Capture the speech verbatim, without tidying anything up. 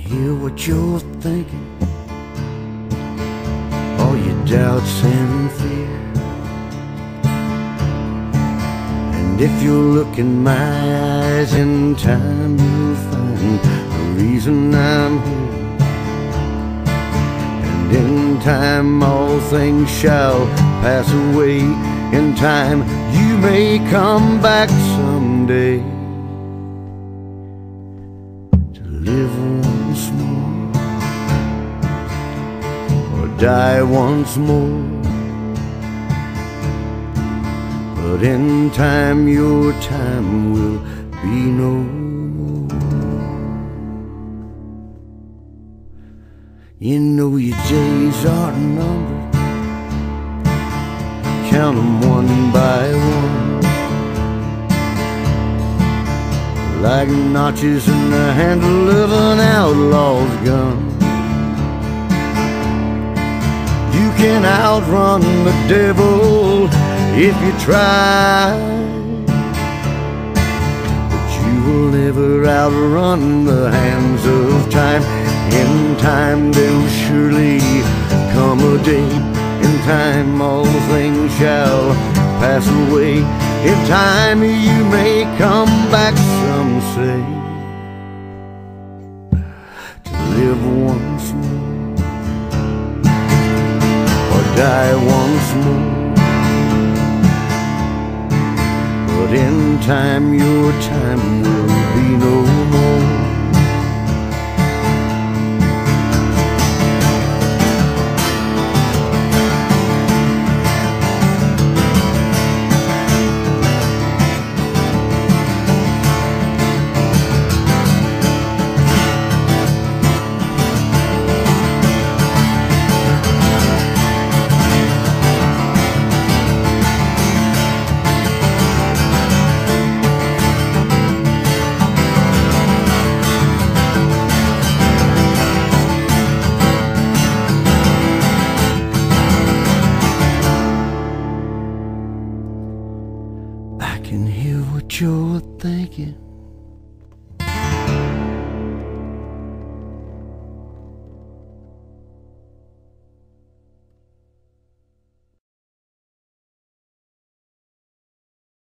hear what you're thinking, all your doubts and fear. And if you look in my eyes in time, you'll find the reason I'm here. And in time all things shall pass away. In time you may come back someday to live once more or die once more. But in time your time will be no more. You know your days are numbered, count them one by one, like notches in the handle of an outlaw's gun. You can outrun the devil if you try, but you will never outrun the hands of time. In time there'll surely come a day. In time all things shall pass away. In time you may come back, some say, to live once more or die once more. But in time your time will be no